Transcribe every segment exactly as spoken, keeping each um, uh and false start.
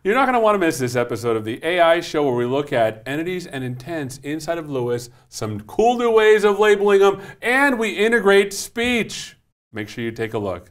You're not going to want to miss this episode of the A I Show where we look at entities and intents inside of Lewis, some cool new ways of labeling them, and we integrate speech. Make sure you take a look.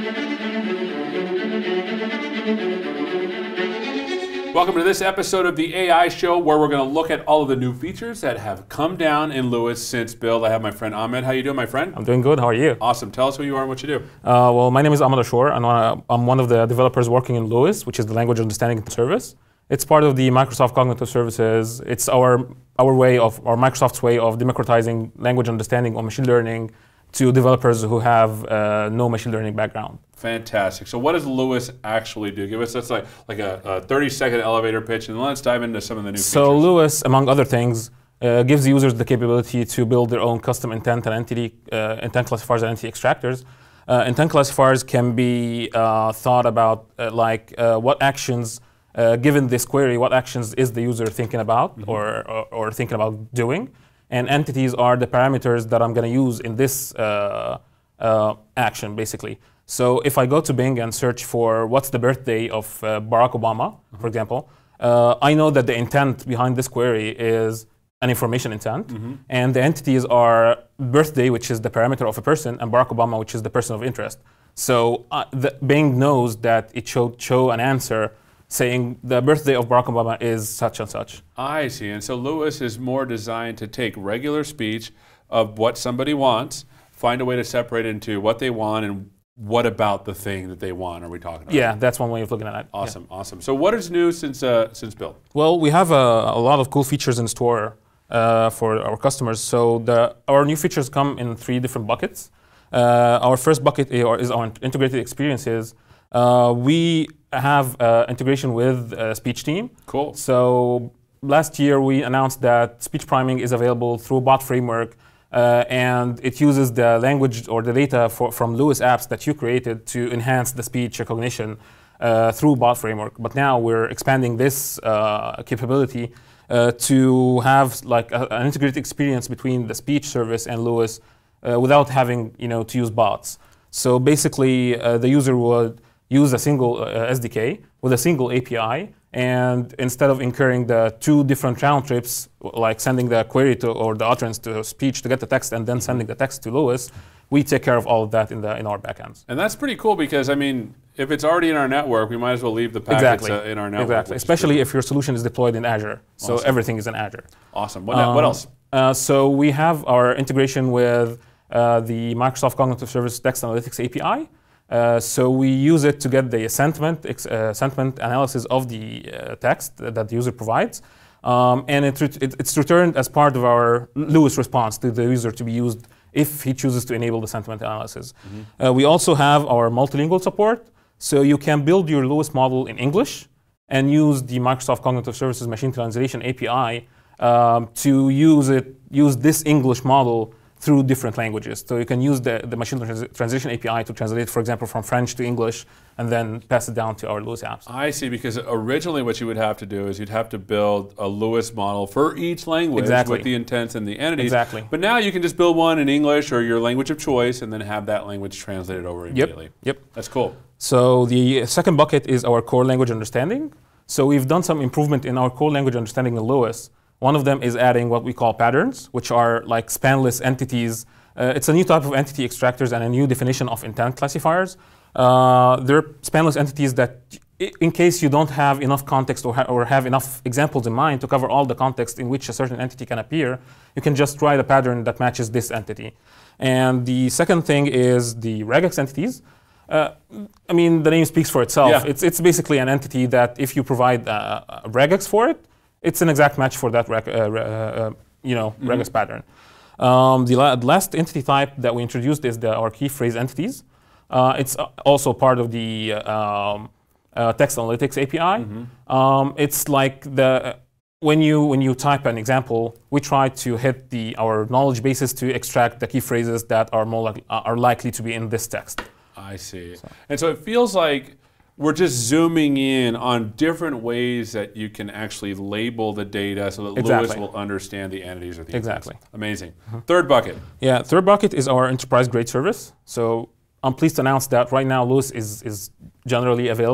Welcome to this episode of the A I Show where we're going to look at all of the new features that have come down in Lewis since build. I have my friend Ahmed. How you doing, my friend? I'm doing good. How are you? Awesome. Tell us who you are and what you do. Uh, well, my name is Ahmed Ashor, and I'm one of the developers working in Lewis, which is the language understanding service. It's part of the Microsoft Cognitive Services. It's our our way of, or Microsoft's way of democratizing language understanding or machine learning to developers who have uh, no machine learning background. Fantastic. So what does Lewis actually do? Give us that's like like a, a thirty second elevator pitch, and let's dive into some of the new so features. So Lewis, among other things, uh, gives users the capability to build their own custom intent and entity uh, intent classifiers and entity extractors. Uh, intent classifiers can be uh, thought about uh, like uh, what actions, uh, given this query, what actions is the user thinking about mm-hmm. or, or or thinking about doing. And entities are the parameters that I'm going to use in this uh, uh, action, basically. So if I go to Bing and search for what's the birthday of uh, Barack Obama, mm-hmm. for example, uh, I know that the intent behind this query is an information intent. Mm-hmm. And the entities are birthday, which is the parameter of a person, and Barack Obama, which is the person of interest. So uh, the Bing knows that it should show an answer saying the birthday of Barack Obama is such and such. I see. And so Lewis is more designed to take regular speech of what somebody wants, find a way to separate it into what they want and what about the thing that they want are we talking about? Yeah, that's one way of looking at it. Awesome, yeah. awesome. So what is new since uh, since build? Well, we have a, a lot of cool features in store uh, for our customers. So the, our new features come in three different buckets. Uh, our first bucket is our integrated experiences. Uh, we have uh, integration with uh, speech team. Cool. So last year we announced that speech priming is available through bot framework, uh, and it uses the language or the data for, from Lewis apps that you created to enhance the speech recognition uh, through bot framework. But now we're expanding this uh, capability uh, to have like a, an integrated experience between the speech service and Lewis uh, without having you know to use bots. So basically, uh, the user would use a single uh, S D K with a single A P I, and instead of incurring the two different round trips, like sending the query to or the utterance to speech to get the text and then sending the text to Lewis, we take care of all of that in the in our backends. And that's pretty cool because I mean, if it's already in our network, we might as well leave the packets exactly. uh, in our network. Exactly, especially if your solution is deployed in Azure. So awesome. Everything is in Azure. Awesome. What, um, what else? Uh, so we have our integration with uh, the Microsoft Cognitive Service Text Analytics A P I. Uh, so we use it to get the sentiment uh, sentiment analysis of the uh, text that the user provides, um, and it, it, it's returned as part of our Lewis response to the user to be used if he chooses to enable the sentiment analysis. Mm-hmm. uh, we also have our multilingual support, so you can build your Lewis model in English and use the Microsoft Cognitive Services Machine Translation A P I um, to use it use this English model through different languages. So you can use the, the machine trans translation A P I to translate, for example, from French to English, and then pass it down to our Lewis apps. I see, because originally what you would have to do is you'd have to build a Lewis model for each language exactly. with the intents and the entities. Exactly. But now you can just build one in English or your language of choice and then have that language translated over immediately. Yep. Yep. That's cool. So the second bucket is our core language understanding. So we've done some improvement in our core language understanding in Lewis. One of them is adding what we call patterns, which are like spanless entities. Uh, it's a new type of entity extractors and a new definition of intent classifiers. Uh, they're spanless entities that, in case you don't have enough context or, ha or have enough examples in mind to cover all the context in which a certain entity can appear, you can just write a pattern that matches this entity. And the second thing is the Regex Entities. Uh, I mean, the name speaks for itself. Yeah. It's, it's basically an entity that if you provide uh, a regex for it, it's an exact match for that reg, uh, uh, you know, mm-hmm. regex pattern. Um, the la last entity type that we introduced is the, our key phrase entities. Uh, it's also part of the uh, um, uh, text analytics A P I. Mm-hmm. um, it's like the when you when you type an example, we try to hit the our knowledge bases to extract the key phrases that are more like, uh, are likely to be in this text. I see. So. And so it feels like we're just zooming in on different ways that you can actually label the data so that exactly. Lewis will understand the entities or the exactly. intents. Amazing. Mm-hmm. Third bucket. Yeah, third bucket is our enterprise grade service. So I'm pleased to announce that right now Lewis is, is generally available.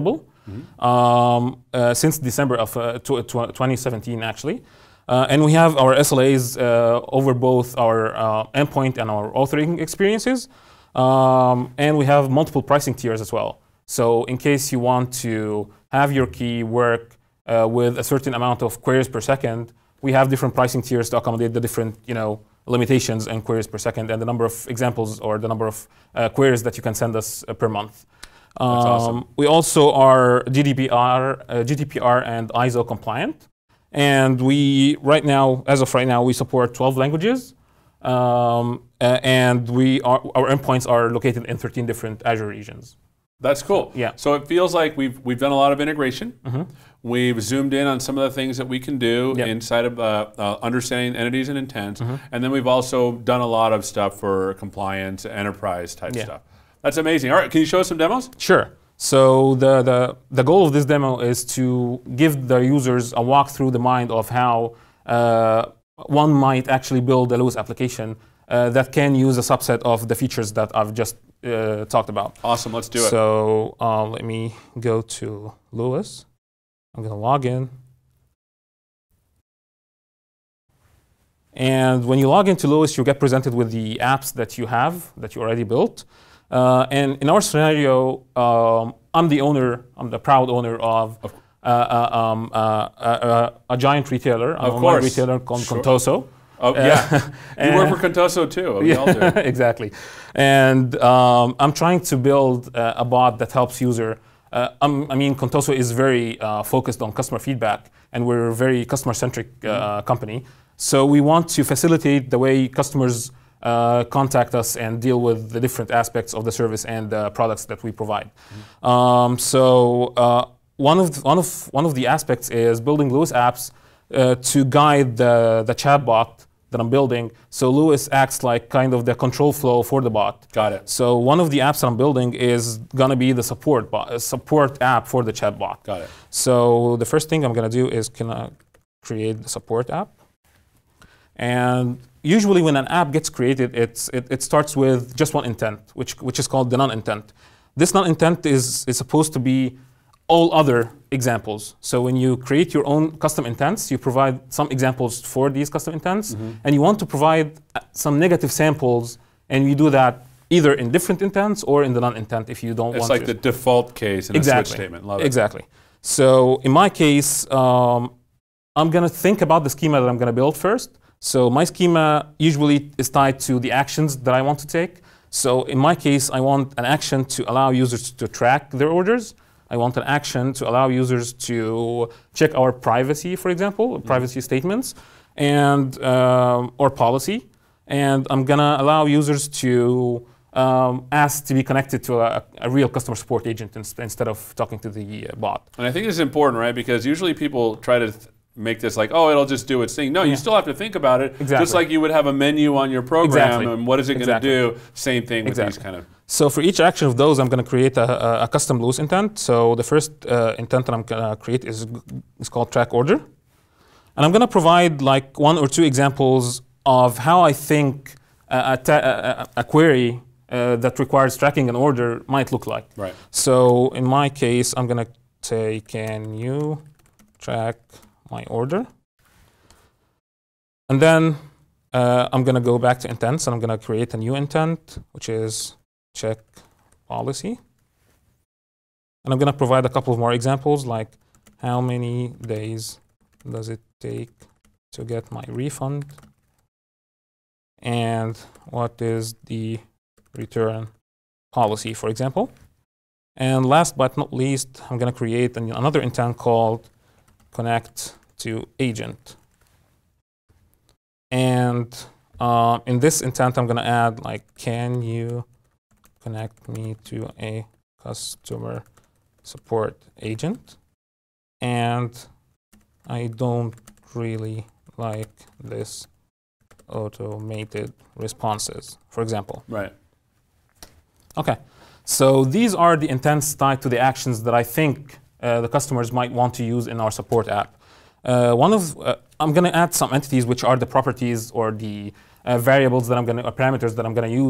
mm-hmm. um, uh, since December of uh, twenty seventeen, actually. Uh, and we have our S L As uh, over both our uh, endpoint and our authoring experiences. Um, and we have multiple pricing tiers as well. So in case you want to have your key work uh, with a certain amount of queries per second, we have different pricing tiers to accommodate the different, you know, limitations in queries per second and the number of examples or the number of uh, queries that you can send us uh, per month. Um, That's awesome. We also are G D P R, uh, G D P R and I S O compliant. And we, right now, as of right now, we support twelve languages. Um, uh, and we are, our endpoints are located in thirteen different Azure regions. That's cool. Yeah. So it feels like we've we've done a lot of integration. Mm-hmm. We've zoomed in on some of the things that we can do yep. inside of uh, uh, understanding entities and intents, mm-hmm. and then we've also done a lot of stuff for compliance, enterprise type yeah. stuff. That's amazing. All right, can you show us some demos? Sure. So the, the, the goal of this demo is to give the users a walk through the mind of how uh, one might actually build a Lewis application uh, that can use a subset of the features that I've just uh, talked about. Awesome, let's do it. So uh, let me go to Lewis. I'm going to log in. And when you log into Lewis, you get presented with the apps that you have, that you already built. Uh, and in our scenario, um, I'm the owner, I'm the proud owner of uh, uh, um, uh, uh, a giant retailer, an of online course. retailer called Sure. Contoso. Oh, yeah. You work for Contoso too. We all do. Exactly. And um, I'm trying to build uh, a bot that helps user. Uh, I mean, Contoso is very uh, focused on customer feedback, and we're a very customer-centric uh, mm-hmm. company. So we want to facilitate the way customers Uh, contact us and deal with the different aspects of the service and the products that we provide. Mm-hmm. um, so uh, one of the, one of one of the aspects is building Lewis apps uh, to guide the the chatbot that I'm building. So Lewis acts like kind of the control flow for the bot. Got it. So one of the apps that I'm building is gonna be the support bot, uh, support app for the chatbot. Got it. So the first thing I'm gonna do is can I create the support app. And usually when an app gets created, it's, it, it starts with just one intent, which, which is called the non-intent. This non-intent is, is supposed to be all other examples. So when you create your own custom intents, you provide some examples for these custom intents, mm-hmm. and you want to provide some negative samples, and you do that either in different intents or in the non-intent if you don't it's want like to. It's like the default case in exactly. a switch statement. Love it. Exactly. So in my case, um, I'm going to think about the schema that I'm going to build first. So my schema usually is tied to the actions that I want to take. So in my case, I want an action to allow users to track their orders. I want an action to allow users to check our privacy, for example, mm-hmm. privacy statements, and um, or policy. And I'm gonna allow users to um, ask to be connected to a, a real customer support agent inst instead of talking to the uh, bot. And I think this is important, right? Because usually people try to th make this like, oh, it'll just do its thing. No, yeah. you still have to think about it. Exactly. Just like you would have a menu on your program, exactly. and what is it exactly. going to do? Same thing with exactly. these kind of. So for each action of those, I'm going to create a, a, a custom Lewis intent. So the first uh, intent that I'm going to create is, is called track order. And I'm going to provide like one or two examples of how I think a, a, a, a query uh, that requires tracking an order might look like. Right. So in my case, I'm going to say, can you track my order? And then uh, I'm going to go back to intents, and I'm going to create a new intent, which is check policy. And I'm going to provide a couple of more examples, like how many days does it take to get my refund? And what is the return policy, for example? And last but not least, I'm going to create an, another intent called connect to agent. And uh, in this intent, I'm going to add, like, can you connect me to a customer support agent? And I don't really like this automated responses, for example. Right. Okay. So these are the intents tied to the actions that I think uh, the customers might want to use in our support app. Uh, one of uh, I'm going to add some entities, which are the properties or the uh, variables that I'm going to, or parameters that I'm going to use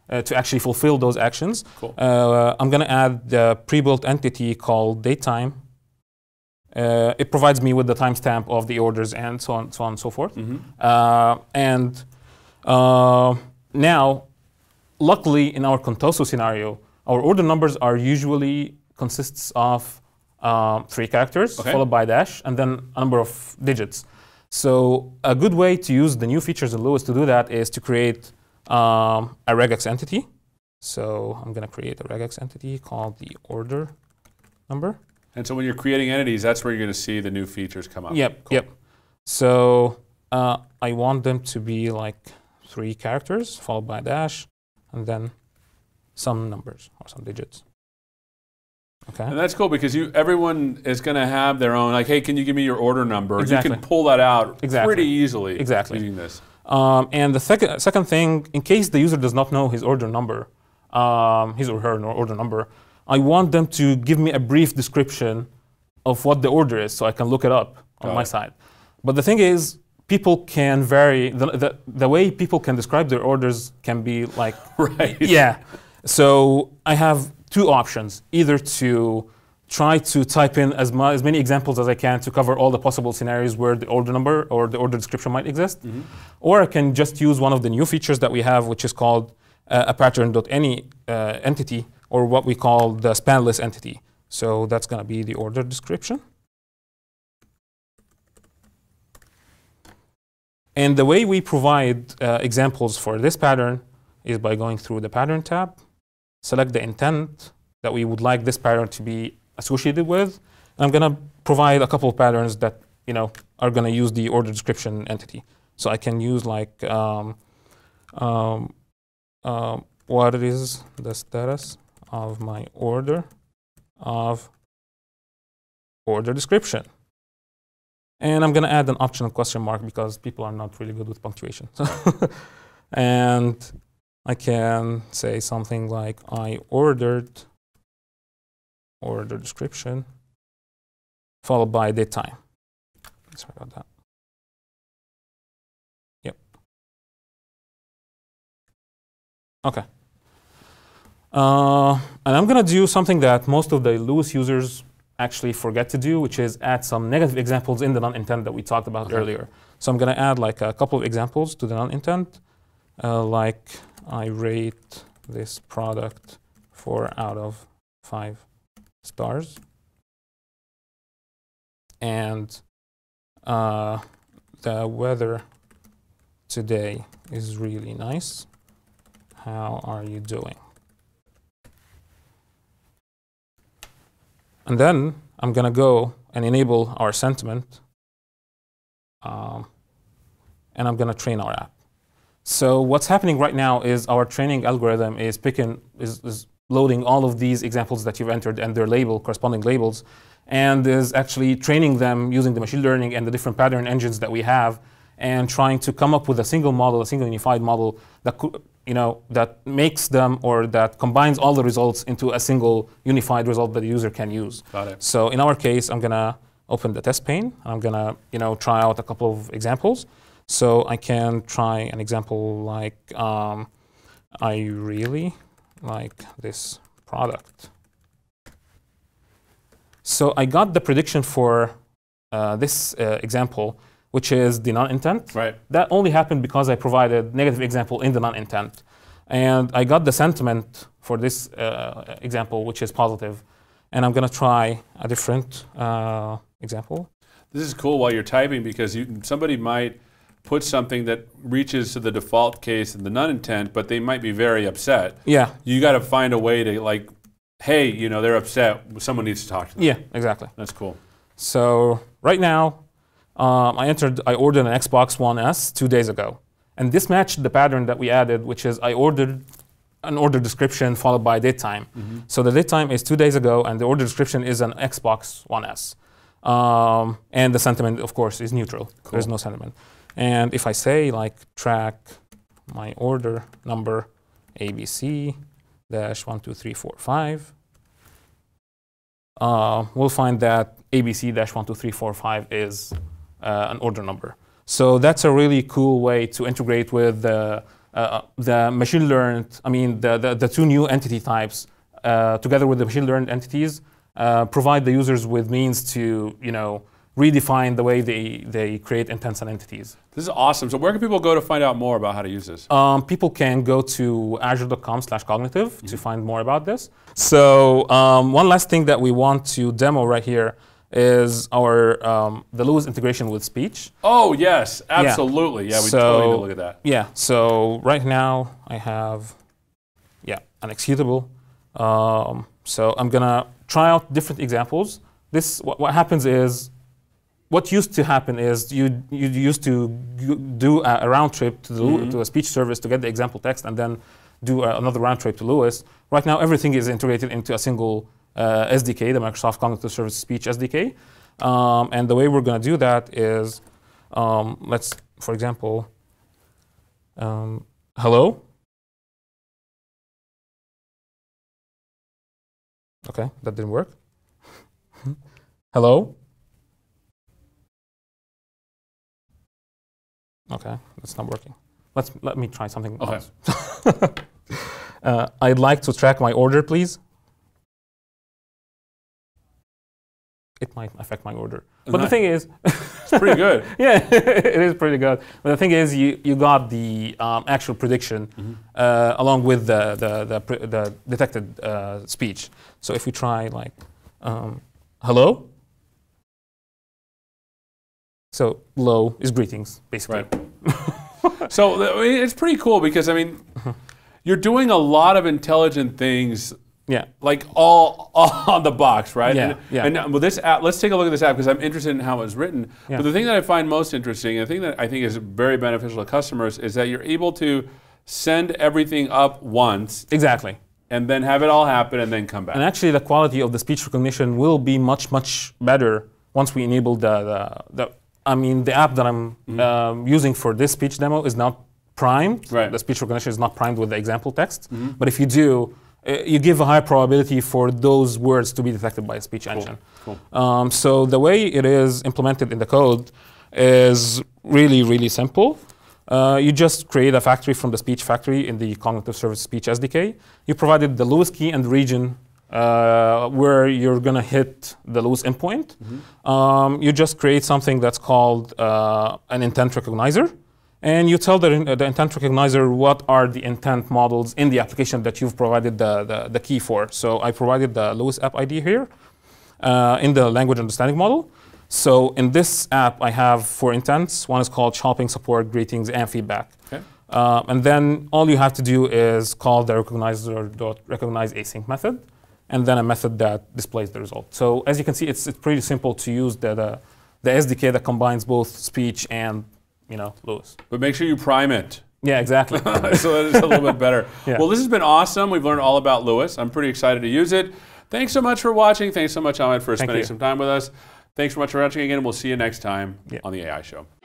uh, to actually fulfill those actions. Cool. Uh, I'm going to add the pre-built entity called datetime. Uh, it provides me with the timestamp of the orders and so on, so on and so forth. Mm-hmm. uh, and uh, now, luckily, in our Contoso scenario, our order numbers are usually consists of uh, three characters okay. followed by a dash and then a number of digits. So a good way to use the new features in Lewis to do that is to create um, a regex entity. So I'm going to create a regex entity called the order number. And so when you're creating entities, that's where you're going to see the new features come up. Yep, cool. yep. So uh, I want them to be like three characters followed by a dash and then some numbers or some digits. Okay. And that's cool because you everyone is going to have their own, like, hey, can you give me your order number? Exactly. You can pull that out exactly. pretty easily exactly. using this. Um, and the second second thing, in case the user does not know his order number, um, his or her order number, I want them to give me a brief description of what the order is so I can look it up on Got my it. side. But the thing is, people can vary, the, the, the way people can describe their orders can be like, right. yeah. So I have two options, either to try to type in as, ma as many examples as I can to cover all the possible scenarios where the order number or the order description might exist, Mm-hmm. or I can just use one of the new features that we have, which is called uh, a pattern.any uh, entity, or what we call the spanless entity. So that's going to be the order description. And the way we provide uh, examples for this pattern is by going through the pattern tab, select the intent that we would like this pattern to be associated with. And I'm going to provide a couple of patterns that you know are going to use the order description entity. So I can use like um, um, um, what is the status of my order of order description. And I'm going to add an optional question mark because people are not really good with punctuation. And I can say something like, I ordered order description followed by date time. Sorry about that. Yep. OK. Uh, and I'm going to do something that most of the Lewis users actually forget to do, which is add some negative examples in the non-intent that we talked about okay. earlier. So I'm going to add like a couple of examples to the non-intent, uh, like I rate this product four out of five stars. And uh, the weather today is really nice. How are you doing? And then I'm going to go and enable our sentiment. Um, and I'm going to train our app. So what's happening right now is our training algorithm is picking, is, is loading all of these examples that you've entered and their label, corresponding labels, and is actually training them using the machine learning and the different pattern engines that we have, and trying to come up with a single model, a single unified model that could, you know, that makes them or that combines all the results into a single unified result that the user can use. Got it. So in our case, I'm gonna open the test pane. I'm gonna, you know, try out a couple of examples. So I can try an example like, um, I really like this product. So I got the prediction for uh, this uh, example, which is the non-intent. Right. That only happened because I provided negative example in the non-intent. And I got the sentiment for this uh, example, which is positive. And I'm going to try a different uh, example. This is cool while you're typing because you, somebody might put something that reaches to the default case in the non-intent, but they might be very upset. Yeah. You got to find a way to like, hey, you know, they're upset. Someone needs to talk to them. Yeah, exactly. That's cool. So right now, um, I entered, I ordered an Xbox One S two days ago. And this matched the pattern that we added, which is I ordered an order description followed by date time. Mm-hmm. So the date time is two days ago, and the order description is an Xbox One S. Um, and the sentiment, of course, is neutral. Cool. There's no sentiment. And if I say, like, track my order number A B C dash one two three four five, uh, we'll find that A B C dash one two three four five is uh, an order number. So that's a really cool way to integrate with the uh, the machine learned, I mean, the, the, the two new entity types, uh, together with the machine learned entities, uh, provide the users with means to, you know, redefine the way they, they create intents and entities. This is awesome. So where can people go to find out more about how to use this? Um, people can go to azure dot com slash cognitive mm-hmm. to find more about this. So um, one last thing that we want to demo right here is our um, the Lewis integration with speech. Oh yes, absolutely. Yeah, yeah we so, totally need to look at that. Yeah, so right now I have yeah an executable. Um, so I'm gonna try out different examples. This what, what happens is what used to happen is you you used to do a, a round trip to the mm-hmm. to a speech service to get the example text and then do a, another round trip to Lewis. Right now everything is integrated into a single uh, S D K, the Microsoft Cognitive Service Speech S D K. Um, and the way we're going to do that is, um, let's, for example, um, hello. Okay, that didn't work. Hello. Okay, that's not working. Let's let me try something okay. else. uh, I'd like to track my order, please. It might affect my order, Isn't but the thing is, it's pretty good. Yeah, it is pretty good. But the thing is, you you got the um, actual prediction mm-hmm. uh, along with the the the, the detected uh, speech. So if we try like, um, hello. So low is greetings, basically. Right. So I mean, it's pretty cool because I mean, you're doing a lot of intelligent things. Yeah. Like all, all on the box, right? Yeah. And, yeah. and with this app, let's take a look at this app because I'm interested in how it was written. Yeah. But the thing that I find most interesting, and the thing that I think is very beneficial to customers, is that you're able to send everything up once. Exactly. And then have it all happen and then come back. And actually, the quality of the speech recognition will be much, much better once we enable the, the, the I mean, the app that I'm mm-hmm. um, using for this speech demo is not primed. Right. The speech recognition is not primed with the example text. Mm-hmm. But if you do, uh, you give a high probability for those words to be detected by a speech cool. engine. Cool. Um, so the way it is implemented in the code is really, really simple. Uh, you just create a factory from the speech factory in the Cognitive Service Speech S D K. You provided the Lewis key and region Uh, where you're going to hit the Lewis endpoint. Mm-hmm. um, you just create something that's called uh, an intent recognizer. And you tell the, uh, the intent recognizer what are the intent models in the application that you've provided the, the, the key for. So I provided the Lewis app I D here uh, in the language understanding model. So in this app, I have four intents. One is called shopping, support, greetings, and feedback. Okay. Uh, and then all you have to do is call the recognizer.recognize async method, and then a method that displays the result. So as you can see, it's, it's pretty simple to use the, the, the S D K that combines both speech and, you know, Lewis. But make sure you prime it. Yeah, exactly. So that it's a little bit better. Yeah. Well, this has been awesome. We've learned all about Lewis. I'm pretty excited to use it. Thanks so much for watching. Thanks so much, Ahmed, for Thank spending you. some time with us. Thanks so much for watching again. We'll see you next time yeah. on the A I Show.